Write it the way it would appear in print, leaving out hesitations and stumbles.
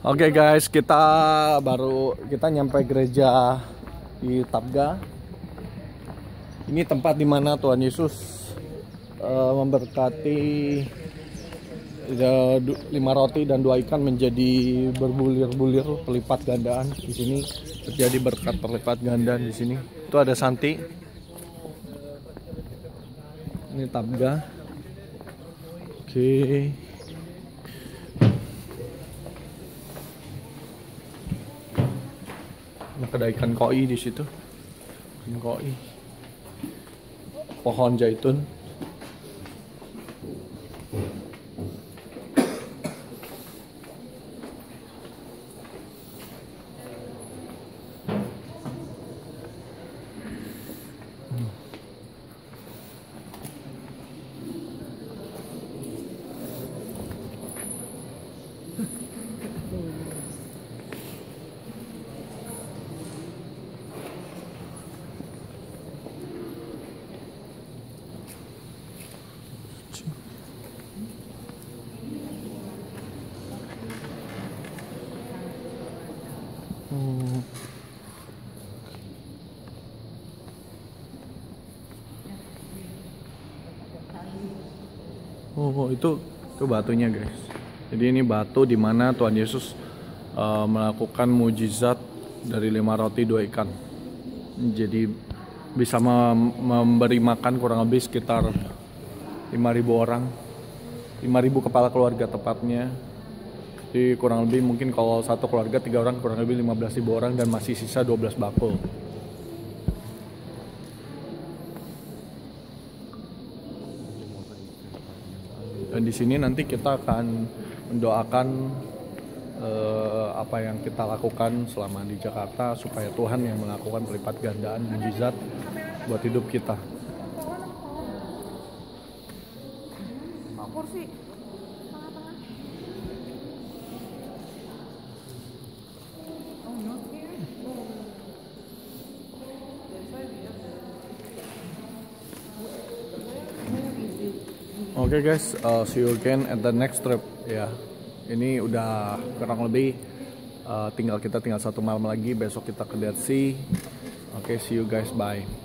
Oke guys, kita nyampe gereja di Tabga. Ini tempat dimana Tuhan Yesus memberkati 5 roti dan 2 ikan menjadi berbulir-bulir pelipat gandaan. Di sini terjadi berkat perlipat gandaan di sini. Itu ada Santi. Ini Tabga. Oke. Ada ikan koi di situ. Ikan koi. Pohon zaitun. Oh, itu batunya guys. Jadi ini batu di mana Tuhan Yesus melakukan mujizat dari 5 roti 2 ikan. Jadi bisa memberi makan kurang lebih sekitar 5.000 orang, 5.000 kepala keluarga tepatnya. Jadi kurang lebih mungkin kalau satu keluarga 3 orang kurang lebih 15.000 orang dan masih sisa 12 bakul. Dan di sini nanti kita akan mendoakan apa yang kita lakukan selama di Jakarta supaya Tuhan yang melakukan pelipat gandaan mujizat buat hidup kita. Kursi. Oke guys, see you again at the next trip ya. Ini udah kurang lebih tinggal 1 malam lagi. Besok kita ke Dead Sea. Oke, see you guys, bye.